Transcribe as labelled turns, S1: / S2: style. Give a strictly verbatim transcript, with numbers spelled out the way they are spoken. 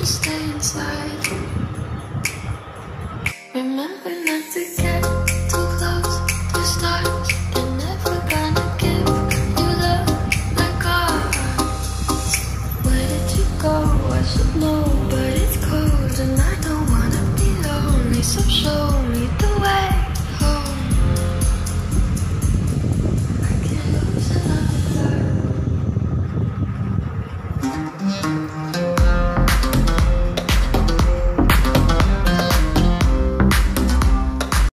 S1: just stay inside. Remember not to get too close to stars. They're never gonna give you the regards. Where did you go? I should know, but it's cold and I don't wanna be lonely. So show me the